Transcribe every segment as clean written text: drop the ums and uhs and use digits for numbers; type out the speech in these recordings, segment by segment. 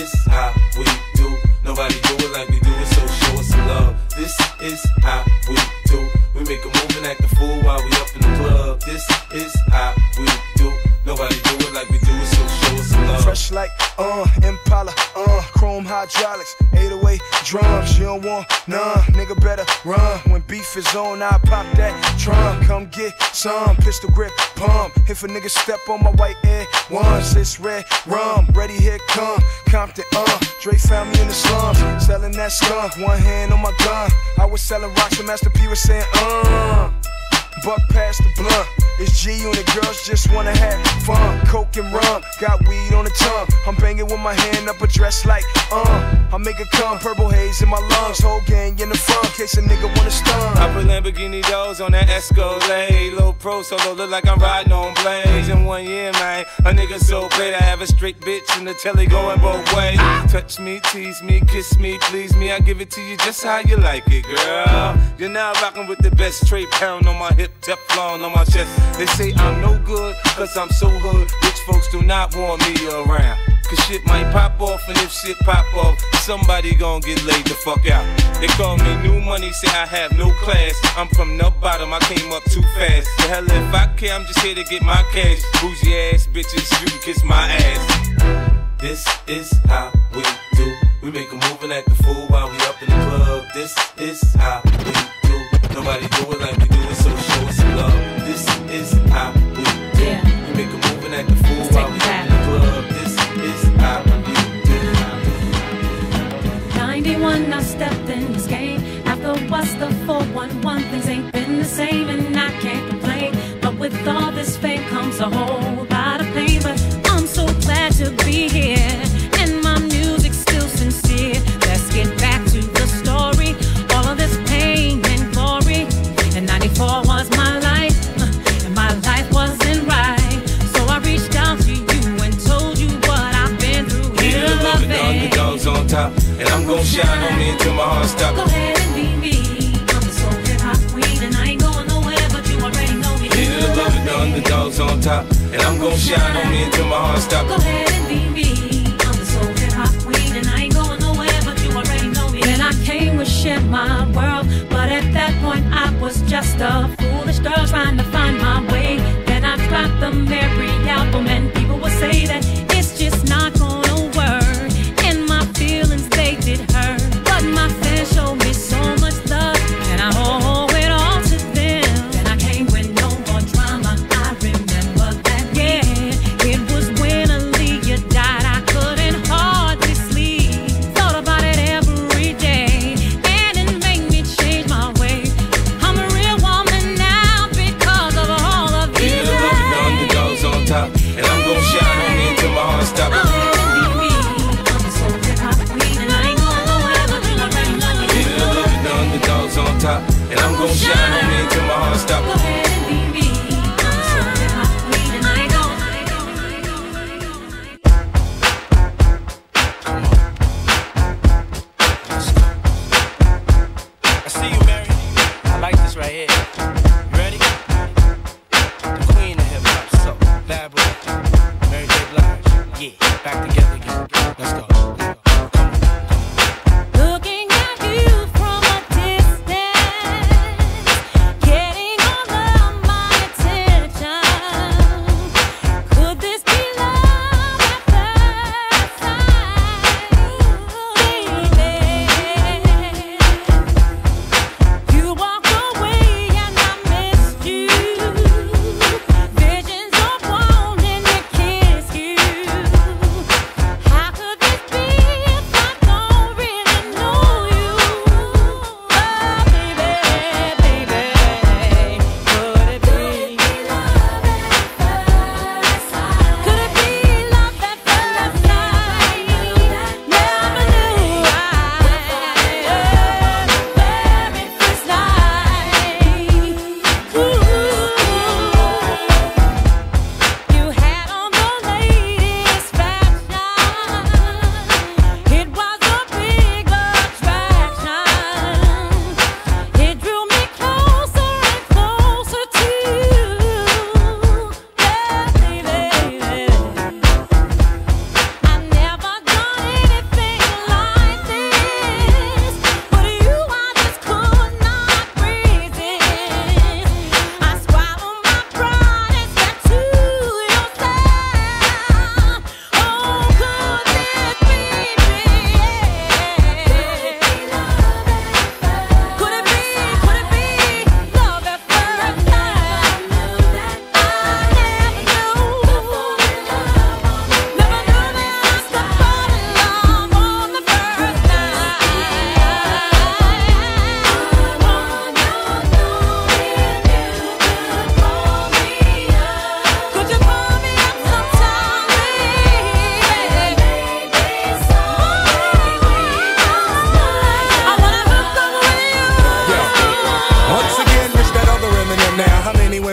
is how we do. Nobody do it like we do it, so show us some love. This is how we do. We make a move and act a fool while we up in the club. This is how we do. Nobody do it like we do it, so show us some love. Fresh like Impala, chrome hydraulics, 808 drums. You don't want none, nigga better run. When beef is on, I pop that trunk. Come get some pistol grip pump. If a nigga step on my white Air Ones, it's red rum. Ready, here come Compton, Dre found me in the slums, selling that skunk. One hand on my gun. I was selling rocks and Master P was saying, buck past the blunt. It's G-Unit, girls just wanna have fun. Coke and rum, got weed on the tongue. I'm banging with my hand up a dress like, I make it come, purple haze in my lungs. Whole gang in the front, case a nigga wanna stun. I put Lamborghini doors on that Escalade. Low pro solo, look like I'm riding on blades. In 1 year, man, a nigga so paid. I have a straight bitch in the telly going both ways. Touch me, tease me, kiss me, please me. I give it to you just how you like it, girl. You're now rocking with the best straight pound on my hip, Teflon on my chest. They say I'm no good, cause I'm so hood. Rich folks do not want me around. Cause shit might pop off, and if shit pop off, somebody gon' get laid the fuck out. They call me new money, say I have no class. I'm from the bottom, I came up too fast. The hell if I care, I'm just here to get my cash. Bougie ass bitches, you can kiss my ass. This is how we do. We make a move and act a fool while we up in the club. This is how we do. Nobody do it like we do it, so show us some love. This is how we do. We make a move and act a fool while we up in the club. This is how we do. 91, I stepped in this game. After what's the 411, things ain't been the same, and I can't complain. But with all this fame comes a whole lot of pain. But I'm so glad to be here, and my music's still sincere. Let's get back to the story. All of this pain and glory. And 94 was my life, and my life wasn't right. So I reached out to you and told you what I've been through. Here to love it, the underdogs on top, and I'm gon' shine on me until my heart stops. Go ahead and be me. I'm the soul hip-hop queen, and I ain't going nowhere, but you already know me. Here to love it, the underdogs on top, and I'm gon' shine on me until my heart stops. Go ahead and be me. I'm the soul hip-hop queen, and I ain't going nowhere, but you already know me. Then I came to share my world, but at that point I was just a foolish girl trying to find my way. Then I dropped the Mary album, and people would say that it's just not gonna work, and my feelings, they did hurt. But my fans showed me so much love, and I owe it all to them. Then I came with no more drama. I remember that, yeah. It was when Aaliyah died.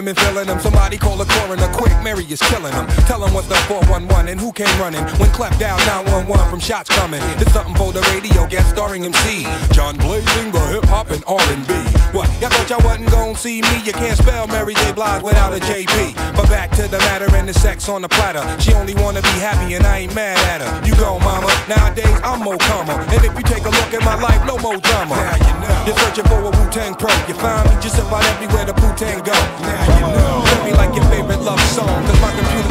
and feeling them. Somebody call a coroner quick, Mary is killing them. Tell them what's the 411 and who came running when clapped down 911 from shots coming. It's something for the radio, guest starring MC John Blazing, the hip-hop and R&B. What, y'all thought y'all wasn't gonna see me? You can't spell Mary J. Blige without a JP. But back to the matter and the sex on the platter. She only wanna be happy and I ain't mad at her. You go, mama. Nowadays, I'm more calmer. And if you take a look at my life, no more drama. Now you know. You're searching for a Wu-Tang pro. You find me just about everywhere the Wu-Tang go. Now you know. Tell me like your favorite love song. Cause my computer.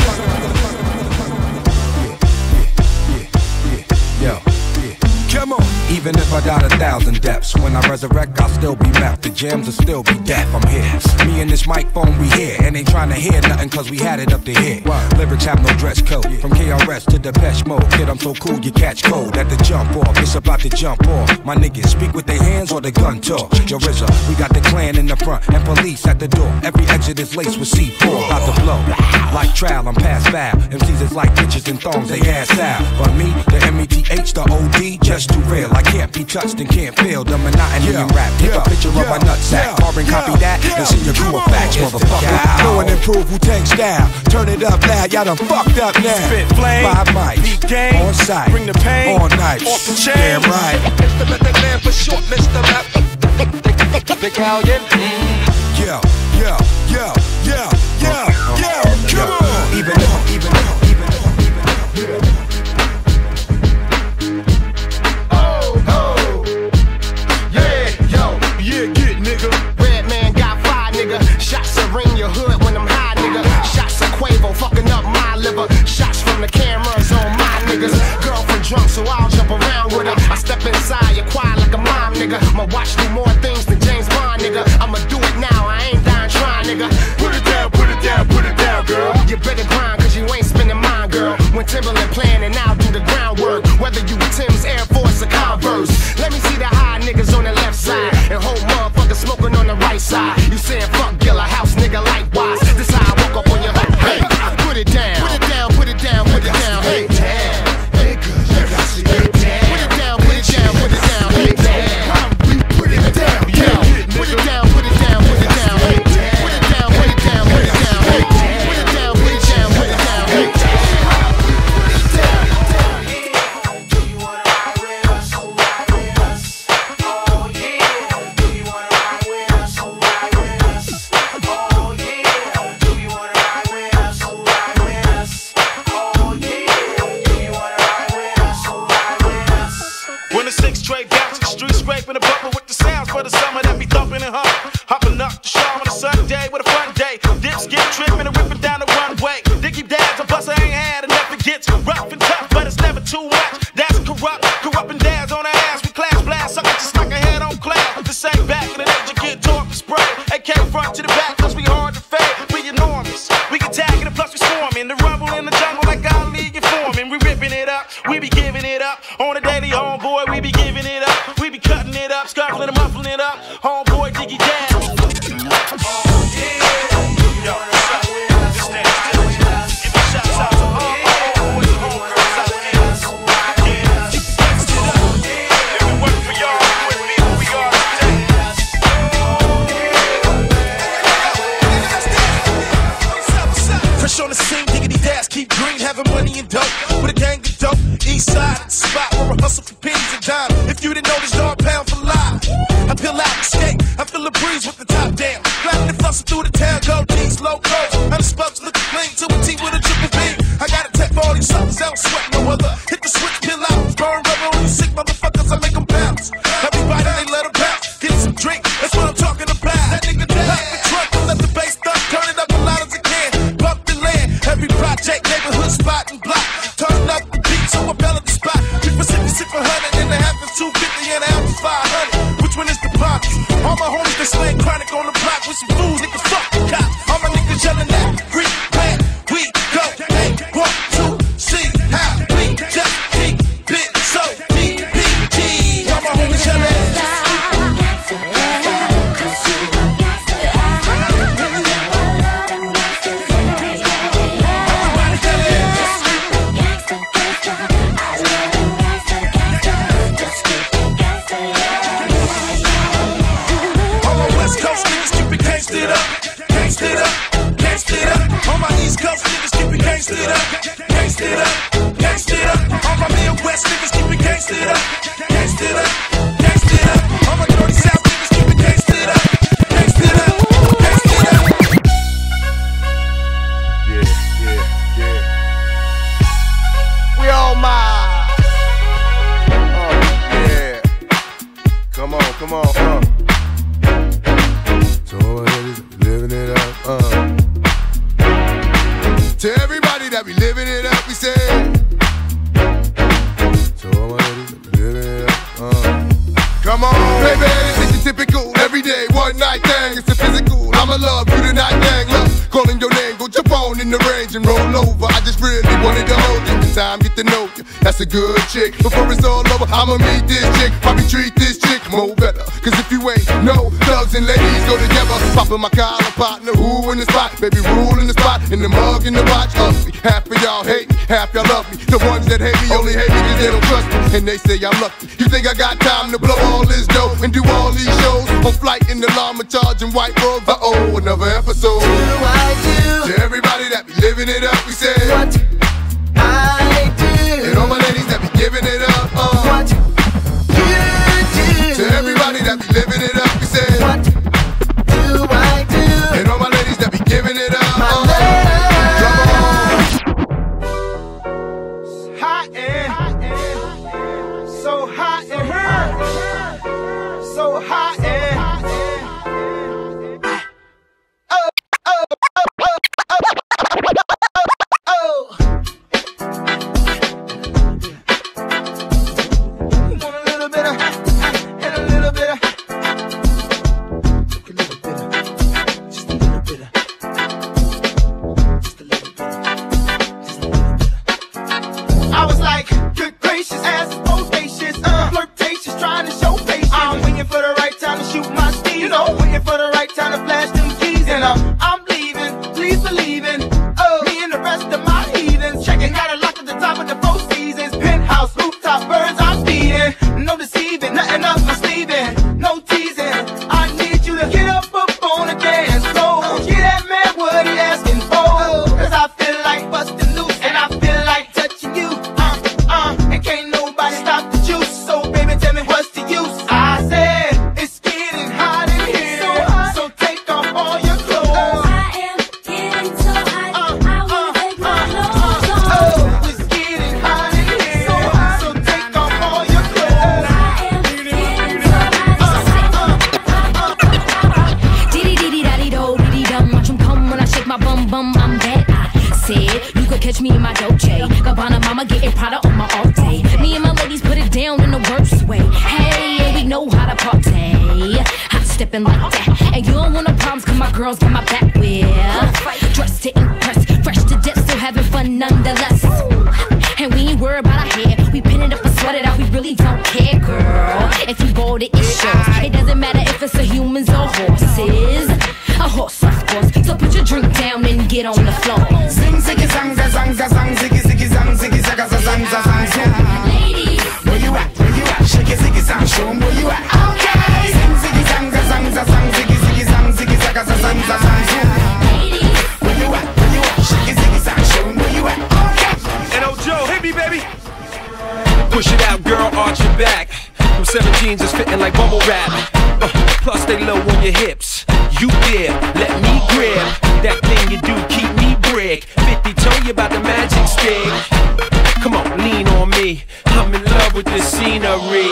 Yo. Come on. Even if I died 1,000 deaths, when I resurrect, I'll still be mapped. The jams will still be deaf. I'm here. Me and this microphone, we here. And ain't trying to hear nothing, cause we had it up to here. Lyrics have no dress code. From KRS to Depeche Mode. Kid, I'm so cool, you catch cold at the jump off. It's about to jump off. My niggas speak with their hands or the gun talk. Yo, RZA, we got the clan in the front and police at the door. Every exit is laced with C4. About to blow. Like trial, I'm past foul. MCs is like bitches and thongs, they ass out. But me, the METH, the OD, just too real. I can't be touched and can't feel the monotony in rap. Take a picture of my nutsack, carbon copy that, and see your crew of facts, motherfucker. Know and improve Wu-Tang style. Turn it up loud, y'all done fucked up now. Spit flame, 5 mics, beat game, on site, bring the pain, all night, off the chain. Damn right. Mr. Method Man for short, Mr. Method. The Callion. Yo, yo, yo, yo, yo, yo, come on. Even though. Shots of ring your hood when I'm high, nigga. Shots of Quavo fucking up my liver. Shots from the cameras on my niggas. Girlfriend drunk, so I'll jump around with her. I step inside your quiet like a mom, nigga. My watch do more things than James Bond, nigga. I'ma do it now, I ain't dying trying, nigga. Put it down, put it down, put it down, girl. You better grind, cause you ain't spending mine, girl. When Timberland playing and I'll do the groundwork. Whether you with Tim's, Air Force, or Converse. Let me see the high niggas on the left side. And whole motherfuckers smoking on the right side. You saying fuck Gilla House, nigga, likewise. This how I woke up on your hood. Hey, put it down, put it down, put it down, put it down. Hey, nigga, you got to get down. Put it down, put it down, put it down. Hey, we put it down, yo. Put it down, put it down, put it down. Hey, put it down, put it down, put it down. Hey, put it down, put it down, put it down. Hey, put it down. Do you wanna ride with us? Ride with us. Oh yeah. Do you wanna ride with us? Ride with us. Oh yeah. Do you wanna ride with us? Ride with us. Oh yeah. Do you wanna ride with us? Ride with us. When the 6 straight down to the street, scraping the bumper with the sounds for the summer that be thumping and humping. Hopping up the show on a Sunday with a fun day. Dips get tripping and ripping down the runway. Diggy dads, a bus I ain't had, and never gets rough and tough, but it's never too much. That's corrupt and dads on our ass. We class blast, sucker just like a head on class. This ain't back in the day, you get torn and spray. AK front to the back, cause we hard to fade. We enormous, we can tag it and plus we swarming. The rumble in the jungle like Ali and Foreman. We ripping it up, we be giving it up. On the daily, homeboy, we be giving it up. We be cutting it up, scuffling and muffling it up. Homeboy, diggy dad. On the scene, diggity dash, keep green, having money and dope. With a gang of dope, east side, it's the spot where I hustle for pennies and dimes. If you didn't know this dog pound for life, I peel out, escape, I feel the breeze with the top down. Gliding and fussing through the town, gold jeans, low clothes. I'm the spokes looking clean to a T with a triple B. I got a tech for all these suckers, I don't sweat no other. Hit the switch, peel out, burn rubber on these sick motherfuckers, I make them bounce. Everybody, they let them bounce. Get some drink, that's what I'm talking about. That nigga down, lock the trunk, let the bass thump, turn it up as loud as it can. Bump the land, every project, neighborhood spot and block. Turn up the beat to a melody spot. We for 66 for 100 and a half is 250 and a half is 500. Which one is the pops? All my homies, they slang chronic on the block with some fools, nigga, fuck the cops. All my niggas yelling at, free, man, we go. They want to see how we just keep it so PPG. All my homies yelling at. Come on, So all my ladies living it up, To everybody that be living it up, we say. So all my ladies living it up, Come on, baby, it's your typical everyday one night thing. It's a physical, I'ma love you tonight, dang. Love calling your name, go jump on in the range and roll over. I just really wanted to hold you. The time get to know you. That's a good chick. Before it's all over, I'ma meet this chick. Probably treat this chick more better. Cause if you ain't no thugs and ladies go together. Poppin' my collar partner, who in the spot? Baby, rule in the spot, in the mug, in the watch. Ugly. Half of y'all hate me, half y'all love me. The ones that hate me only hate me cause they don't trust me. And they say I'm lucky. You think I got time to blow all this dough and do all these shows? On flight in the llama charging white robes. Uh-oh, another episode. Do I do? To everybody that be living it up, we say what I do. And all my ladies that be giving it up, what you do. To everybody that be living it up, we say what do I do. And all my ladies that be giving it up, Hot and so hot and so hot and Push it out, girl, arch your back. Them 17s is fitting like bubble wrap. Plus they low on your hips. You there, let me grab that thing you do, keep me brick. 50 told you about the magic stick. Come on, lean on me. I'm in love with this scenery.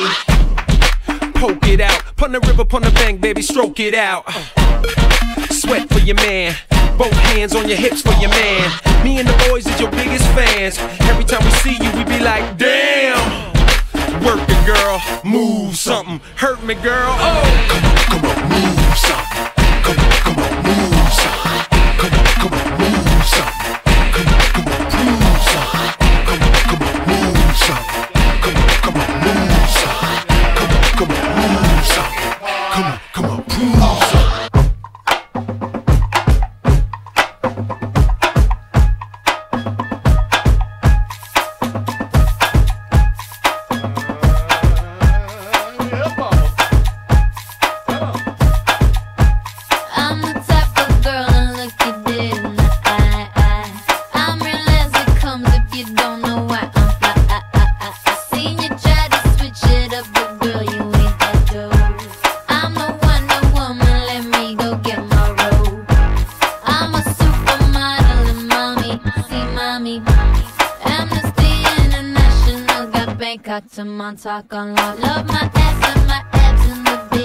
Poke it out, pon the river, pon the bank, baby, stroke it out. Sweat for your man. Both hands on your hips for your man. Me and the boys is your biggest fans. Every time we see you, we be like, damn. Work it, girl, move something. Hurt me, girl, oh. Come on, move something. Come on, move something. Come on, move something. Come on, move something. Come on, move something. Come on, move something. Come on, move something. Come on, move something. Got to Montauk on love my ass and my abs in the bed.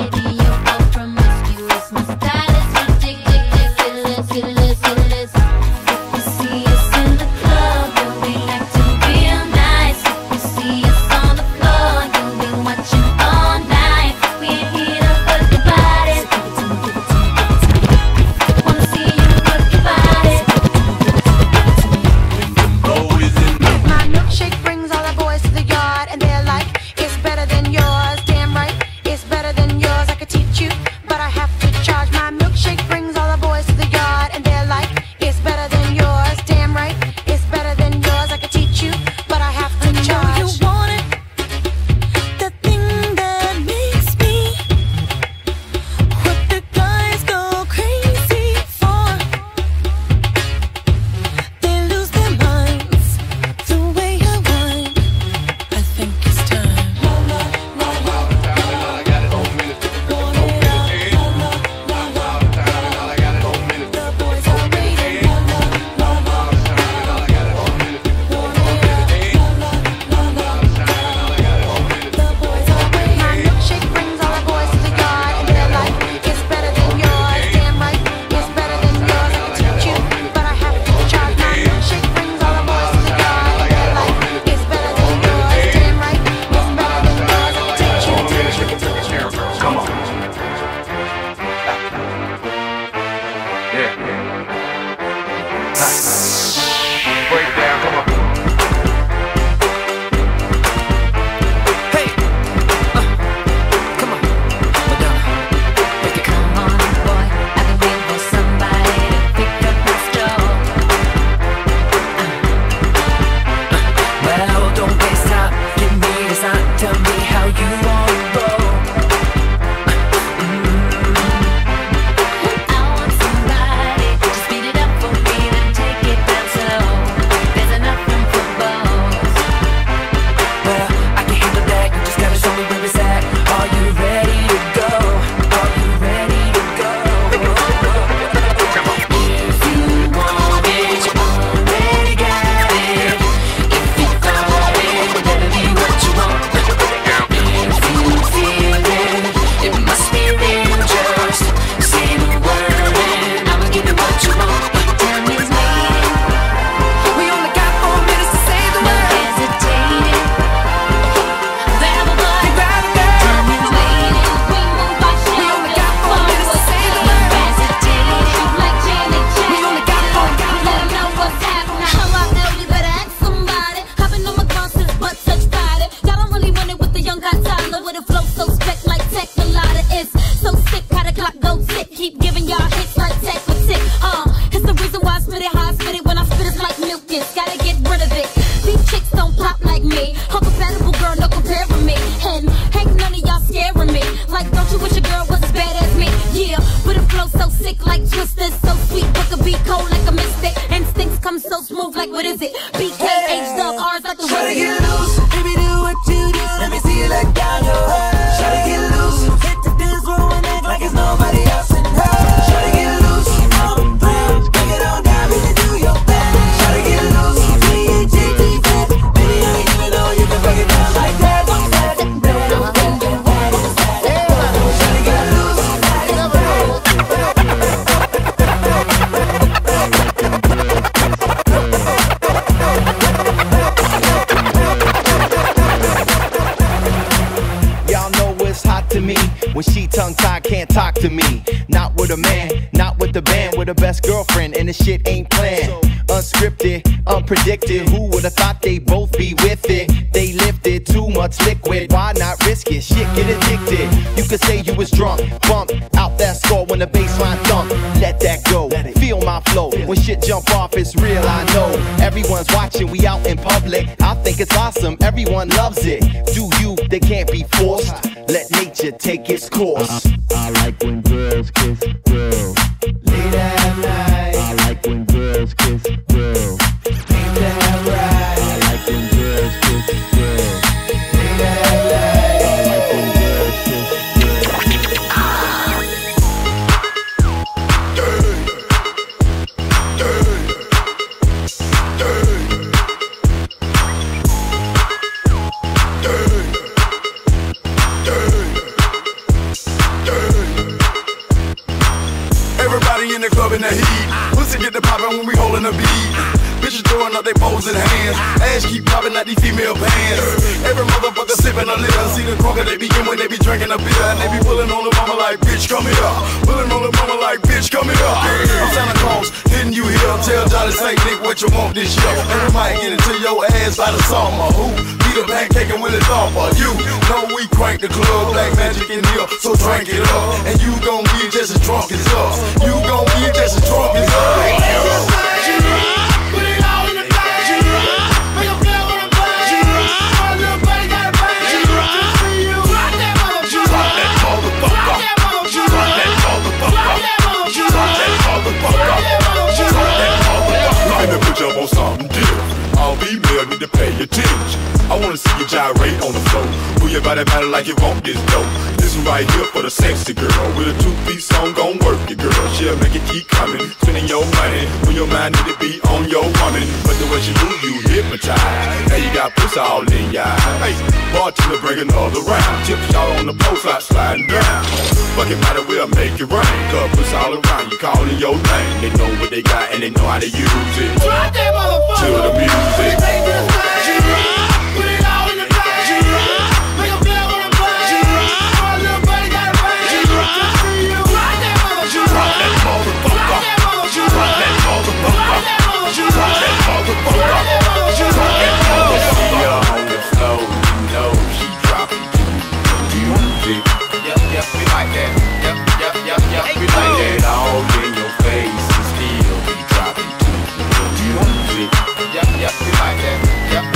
young got Tyler with a flow so spec like tech. A lot of is so sick, how the clock go tick. Keep giving y'all hits like tech with tick. It's the reason why I spit it how I spit it. When I spit it's like mucus, gotta get rid of it. These chicks don't pop like me. Uncompatible girl, no compare with me. And ain't none of y'all scaring me. Like don't you wish your girl was as bad as me? Yeah, but it flow so sick like Twisted, so sweet, but could be cold like a mystic. Instincts come so smooth like what is it? BK, H-Dub, R's like the Try to get loose, baby, do what you do. Let me see you let down your hair. Try to get loose, hit the dance floor and act like it's nobody else in her. Try to get loose, bring it on down, baby, do your best. Try to get loose, B-E-G-T fast. Baby, I ain't even know you can break it down like that. When she tongue-tied, can't talk to me. Not with a man, not with the band, with the best girlfriend, and the shit ain't planned. Unscripted, unpredicted, who would've thought they'd both be with it? They lifted too much liquid, why not risk it? Shit, get addicted. You could say you was drunk, bump out that score when the baseline thump. Let that go, feel my flow. When shit jump off, it's real, I know. Everyone's watching, we out in public. I think it's awesome, everyone loves it. Do you, they can't be forced. Let nature take its course. I like when girls kiss girls. Late at night. I like when girls kiss girls. Ain't that right? I like when girls kiss girls. Late at night. I like when girls kiss Everybody in the club in the heat. Pussy get the poppin' when we holdin' the beat. Bitches throwing up they poles in hands. Ass keep popping out these female pants. Every motherfucker sippin' a liquor. See the crunker they begin when they be drinking a beer. And they be pulling on the mama like, bitch, come here. Pulling on the mama like, bitch, come here. I'm Santa Claus, didn't you hear? Tell Johnny St. Nick what you want this year. And we might get into your ass by the summer. Who? Be the pancake and Willie Thumper. You know we crank the club, Black Magic in here, so drink it up. And you gon' be just as drunk as us. You gon' be just as drunk as us. Jump on something different. All females need to pay attention. I wanna see you gyrate on the floor. Move your body matter like you want this dope. This one right here for the sexy girl. With a two-piece song, gon' work it, girl. She'll make it keep coming. Spending your money when your mind need to be on your woman. But the way she move, you hypnotized. Now you got pussy all in your eyes. Hey, bartender bring another round. Tips y'all on the post, like sliding down. Fuck it, might as well make it rain. Cause pussy all around, you calling your name. They know what they got and they know how to use it. Drop that motherfucker. To the music. Take this thing. Put it all in the bag. Make a bill on the bag. My little buddy got a bag. Drop that motherfucker. Drop that motherfucker. Drop that motherfucker. Drop that motherfucker. Drop that motherfucker. Drop that motherfucker. See her on the floor, you know she dropping to the music. Yep, we like that. Yep, we like that. All in your face and still be dropping to the music. Yep, we like that. Yep,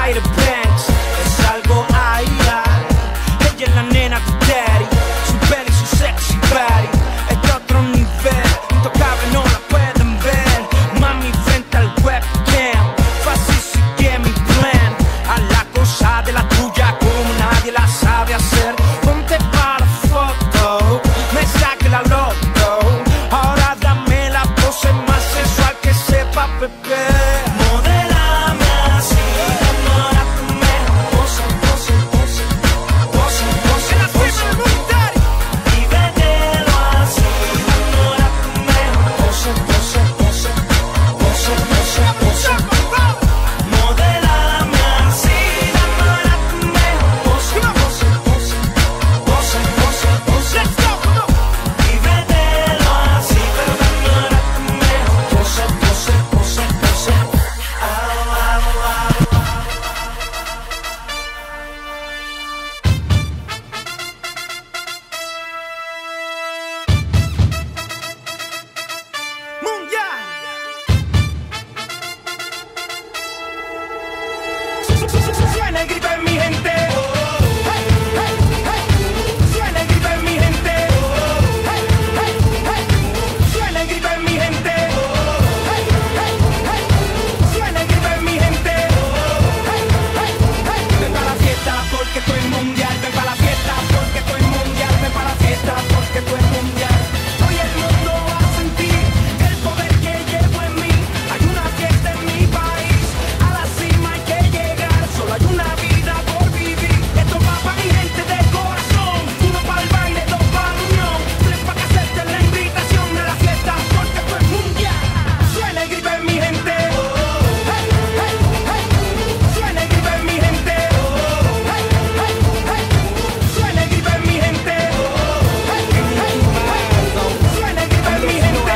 Tyra Banks, es algo ahí. Ella es la nena de daddy, su belly, su sexy body, es de otro nivel, intocable no la pueden ver. Mami frente al webcam, fácil sigue mi plan. A la cosa de la tuya como nadie la sabe hacer. Ponte para foto, me saque la loto. Ahora dame la pose más sensual que sepa beber. Suena el grito en mi gente. Suena el grito en mi gente. Suena el grito en mi gente. Suena el grito en mi gente. Ven para la fiesta porque estoy mundial. Ven para la fiesta porque estoy mundial. Ven para la fiesta porque estoy mundial. Hoy el mundo va a sentir el poder que llevo en mí. Hay una fiesta en mi país. A la cima hay que llegar. Solo hay una vida por vivir. Esto va para mi gente de corazón. Uno para el baile, dos para la unión. Tres para que acepten la invitación de la fiesta porque esto es mundial. Suena el grito en mi gente. Suena el grito en mi gente. Suena el grito en mi gente. Suena el grito en mi gente.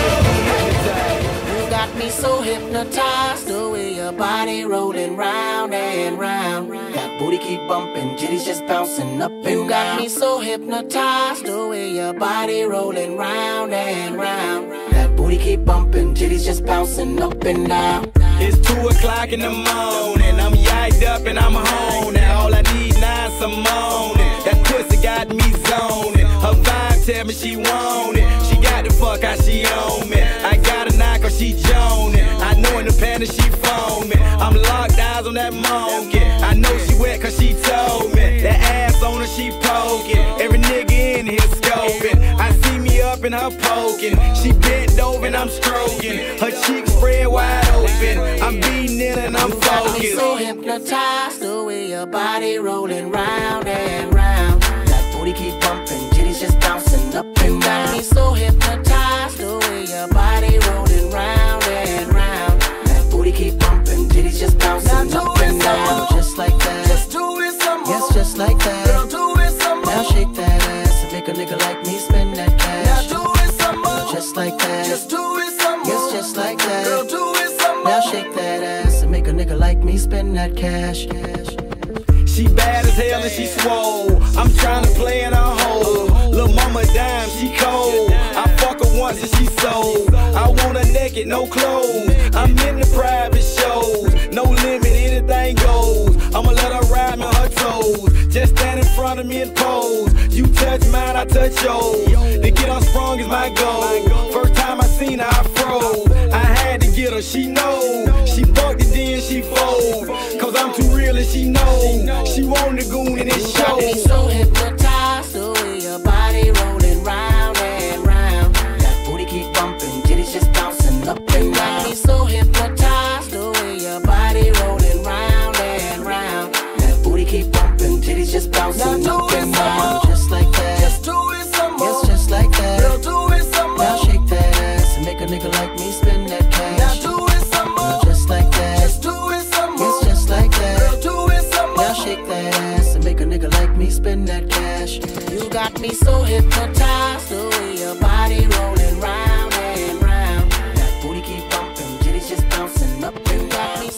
You got me so hypnotized, the way your body rolling round and round. That booty keep bumping, jitties just bouncing up and down. You got me so hypnotized, the way your body rolling round and round. That booty keep bumping, jitties just bouncing up and down. It's 2 o'clock in the morning. I'm yacked up and I'm home. Now all I need now is some moaning. That pussy got me zoning. Her vibe tell me she want it. She got the fuck how she on me. I got a knock or she joning. I know in the panties she foaming. I'm locked eyes on that monkey. I know she wet cause she told me. That ass on her she poking. Every nigga in here scoping. I see me up in her poking. She bent over and I'm stroking. Her cheeks spread wide open. I'm beating it and I'm Got me focused. so hypnotized, the way your body rolling round and round. That booty keep bumping, jitties just bouncing up and down. Got me so hypnotized, the way your body rolling round and round. That booty keep bumping, jitties just bouncing up and down. Just like that. Just do it some more. Yes, just like that. Girl, do it some more. Now shake that ass and make a nigga like me spend that cash. Now do it some more. Just like that. Just do it some more. Yes, just like that. Girl, do it some more. Now shake that ass and make a nigga like me spend that cash. She bad as hell and she swole. I'm trying to play in her hole. Lil' mama dime, she cold. I fuck her once and she sold. I want her naked, no clothes. I'm in the private shows. No limit, anything goes. I'ma let her ride me on her toes. Just stand in front of me and pose. You touch mine, I touch yours. To get her sprung is my goal. First time I seen her, I froze. I had to get her, she knows. She fucked it, then she fold. Cause I'm too real and she knows. She want the goon and it You got me shows. so hypnotized, the way your body rolling round and round. That booty keep bumping, jitties just bouncing up and down. Got me so hypnotized, the way your body rolling round and round. That booty keep bumping, jitties just bouncing Now up do it and some down. more. Just like that. Just do it some more. Yes, just like that. Girl, do it some more. Now shake that ass and make a nigga like me spend that Now cash. do it some more. Just like that. Just do it some more. Yes, just like that. Girl, do it some more. Now shake that ass and make a nigga like me spend that cash. You got me so hypnotized, the way your body rolling round and round. That booty keep bumping, jitties just bouncing up and down.